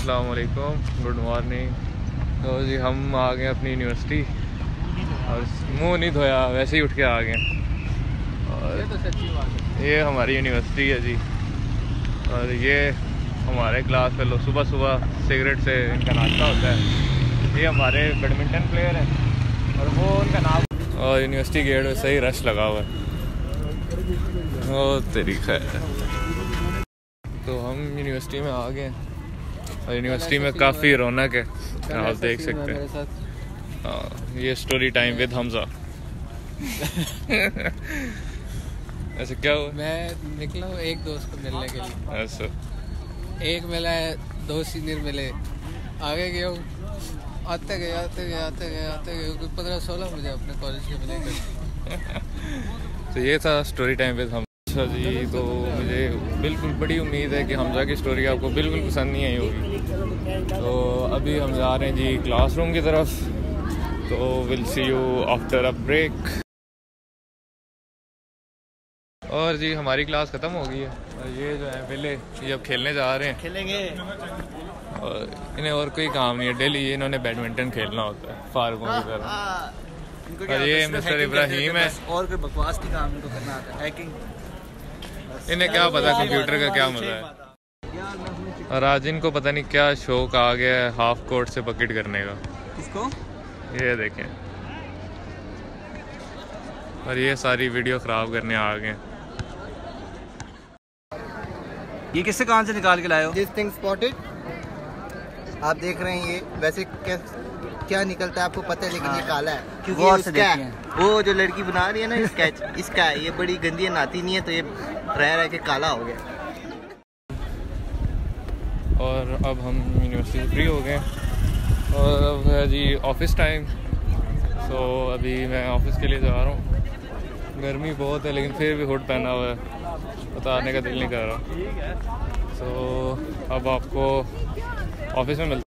अस्सलाम वालेकुम, good morning. तो जी हम आ गए अपनी यूनिवर्सिटी और मुंह नहीं धोया, वैसे ही उठ के आ गए। और ये तो सच्ची बात है। ये हमारी यूनिवर्सिटी है जी, और ये हमारे क्लास फेलो सुबह सुबह सिगरेट से इनका नाश्ता होता है। ये हमारे बैडमिंटन प्लेयर हैं और वो उनका नाम। और यूनिवर्सिटी गेट में सही रश लगा हुआ है, वो तरीका है। तो हम यूनिवर्सिटी में आ गए और यूनिवर्सिटी में काफ़ी रौनक है, आप देख सकते हैं। हाँ, ये स्टोरी टाइम विद हमजा। ऐसे क्या हुआ? मैं निकला हूँ एक दोस्त को मिलने के लिए। ऐसा एक मिला है, दो सीनियर मिले, आगे गया हूँ, आते गए 15-16 मुझे अपने कॉलेज के मिले। तो ये था स्टोरी टाइम विद हम। अच्छा जी, तो मुझे बिल्कुल बड़ी उम्मीद है कि हमजा की स्टोरी आपको बिल्कुल पसंद नहीं आई होगी। तो अभी हम जा रहे हैं जी क्लासरूम की तरफ, तो will see you after a break. और जी हमारी क्लास ख़त्म हो गई है और ये जो है पहले ये अब खेलने जा रहे हैं, खेलेंगे। और इन्हें और कोई काम नहीं है, डेली ये इन्होंने बैडमिंटन खेलना होता है फारूकों की तरह। और ये मिस्टर इब्राहिम है, और कोई बकवास की काम इनको करना आता है, हैकिंग। इन्हें क्या पता कंप्यूटर का क्या मजा है। और आज इनको पता नहीं क्या शौक आ गया है हाफ कोर्ट से बकेट करने का। किसको? ये देखें, और ये सारी वीडियो ख़राब करने आ गए। ये किससे कान से निकाल के लाए हो? दिस थिंग स्पॉटेड, आप देख रहे हैं। ये वैसे क्या निकलता है आपको पता है, लेकिन ये काला है क्योंकि ये उसका है। वो जो लड़की बना रही है ना स्केच, इसका है। ये बड़ी गंदी है, नहाती नहीं है, तो ये रह के काला हो गया। और अब हम यूनिवर्सिटी से फ्री हो गए और अब है जी ऑफिस टाइम। तो अभी मैं ऑफिस के लिए जा रहा हूँ। गर्मी बहुत है लेकिन फिर भी हुड पहना हुआ है, उतारने का दिल नहीं कर रहा। तो अब आपको ऑफिस में मिलता